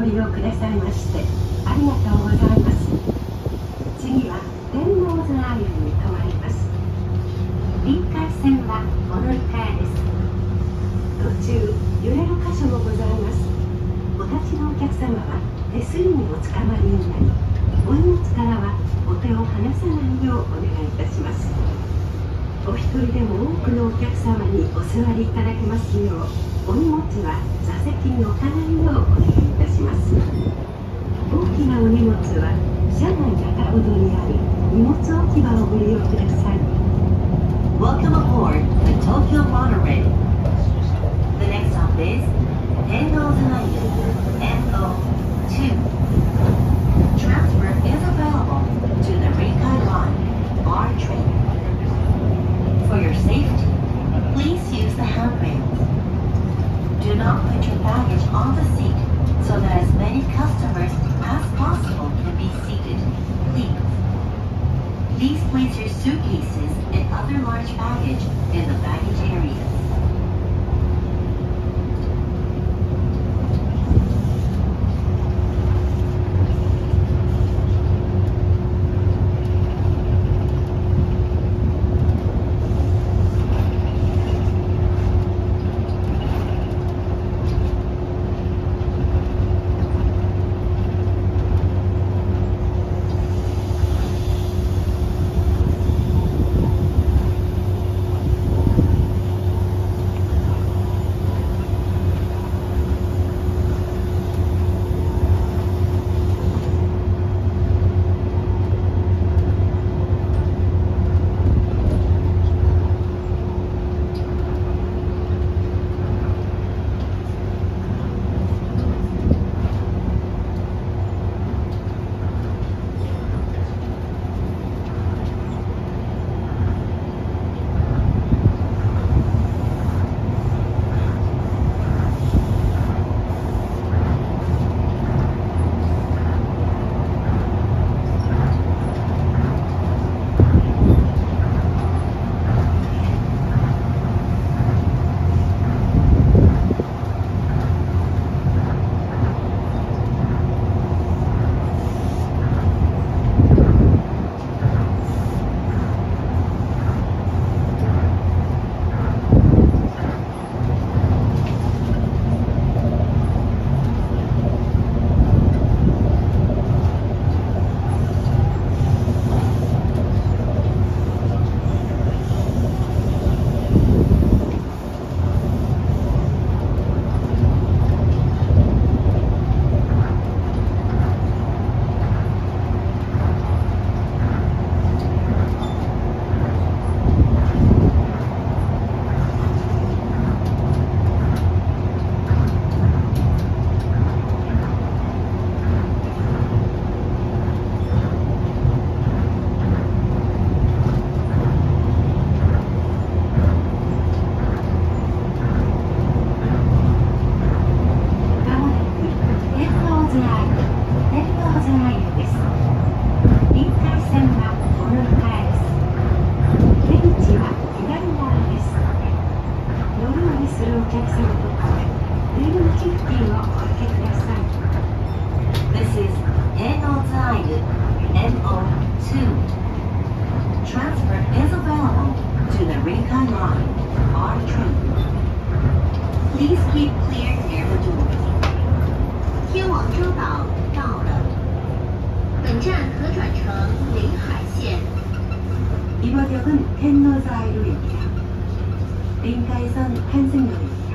りをくださいましてありがとうございます。次は天王洲アイルに停まります。臨海線はお乗り換えです。途中揺れる箇所もございます。お立ちのお客様は手すりにおつかまりになり、お荷物からはお手を離さないようお願いいたします。お一人でも多くのお客様にお座りいただけますよう、お荷物は座席に置かないようお願いいたします。大きなお荷物は車内中ほどにある荷物置き場をご利用ください。 Welcome aboard the Tokyo Monorail. The next stop is Tennozu NO2. Transfer is available to the Rinkai Line R train. For your safety, please use the handrails. Do not put your baggage on the seat so that as many customers as possible can be seated. Please place your suitcases and other large baggage in the baggage areas. This is Tennozu NO2. Transfer is available to the Rinkai Line R train. Please keep clear near the doors. 天王洲岛到了，本站可转乘临海线。 이번 역은 텐노자이루입니다. 린카이선 환승역입니다.